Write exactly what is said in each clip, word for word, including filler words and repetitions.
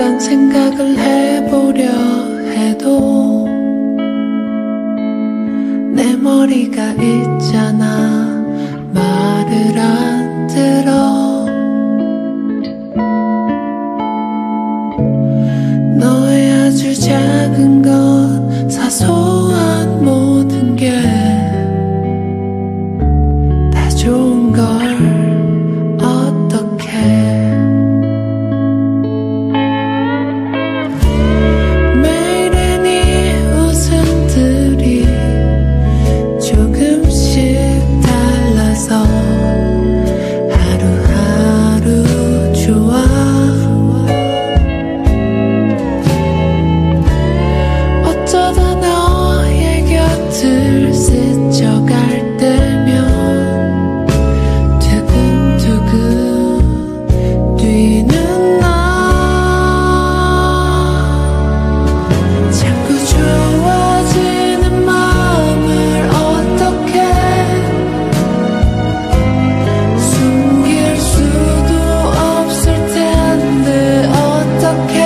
잠깐 생각을 해보려 해도 내 머리가 있잖아 말을 안 들어. 너의 아주 작은 것 사소한 모든 게 다 좋은 걸 어떡해. 매일의 네 웃음들이 조금씩 달라서 하루하루 좋아. 어쩌다 너의 곁을 스쳐갈 때면 두근두근 뛰는 나. 자꾸 좋아지는 마음을 어떻게 숨길 수도 없을 텐데 어떻게.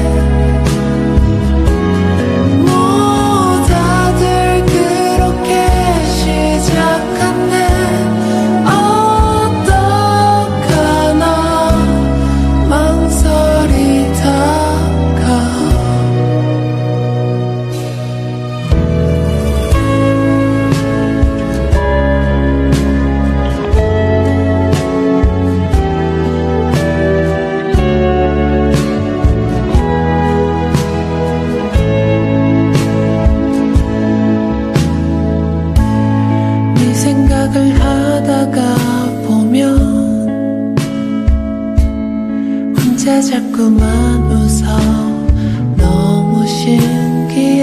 뭐 다들 그렇게 시작한대. 어떡하나 망설이다가 네 생각을 하다가 보면 혼자 자꾸만 웃어. 너무 신기해.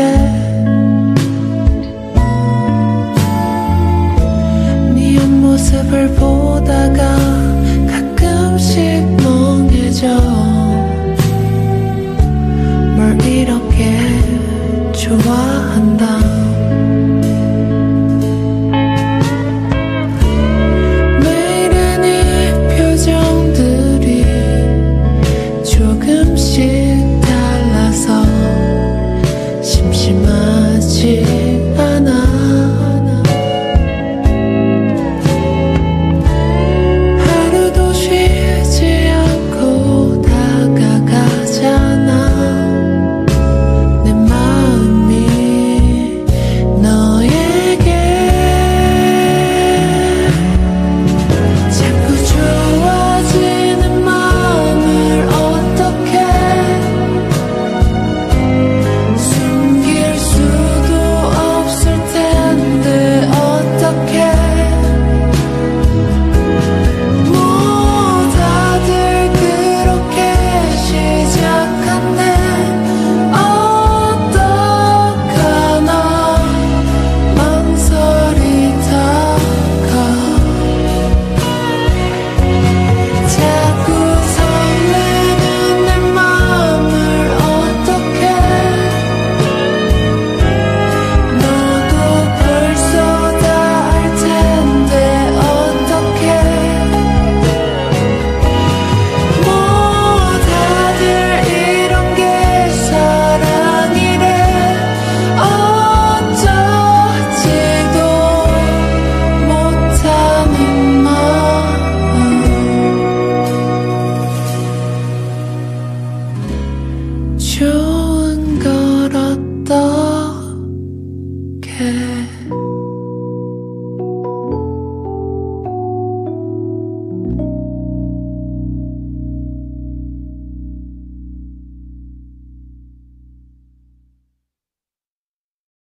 네 옆모습을 보다가 가끔씩 멍해져.